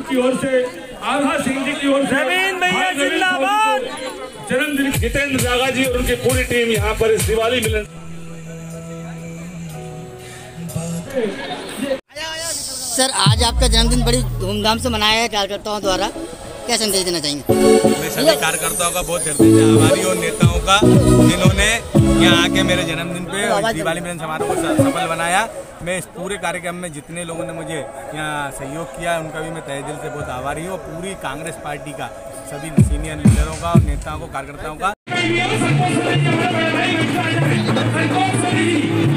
की ओर से, आभा सिंह जी की ओर से, नवीन भैया जिंदाबाद। जन्मदिन जितेंद्र जागा जी और उनकी पूरी टीम यहाँ पर इस दिवाली मिलन। सर, आज आपका जन्मदिन बड़ी धूमधाम से मनाया है कार्यकर्ताओं द्वारा, क्या संदेश देना चाहेंगे? मैं सभी कार्यकर्ताओं का बहुत हृदय से आभारी हूँ, नेताओं का, जिन्होंने यहाँ आके मेरे जन्मदिन पे दिवाली मिलन समारोह को सफल बनाया। मैं इस पूरे कार्यक्रम में जितने लोगों ने मुझे यहाँ सहयोग किया उनका भी मैं तहे दिल से बहुत आभारी हूँ। पूरी कांग्रेस पार्टी का, सभी सीनियर लीडरों का और नेताओं को, कार्यकर्ताओं का।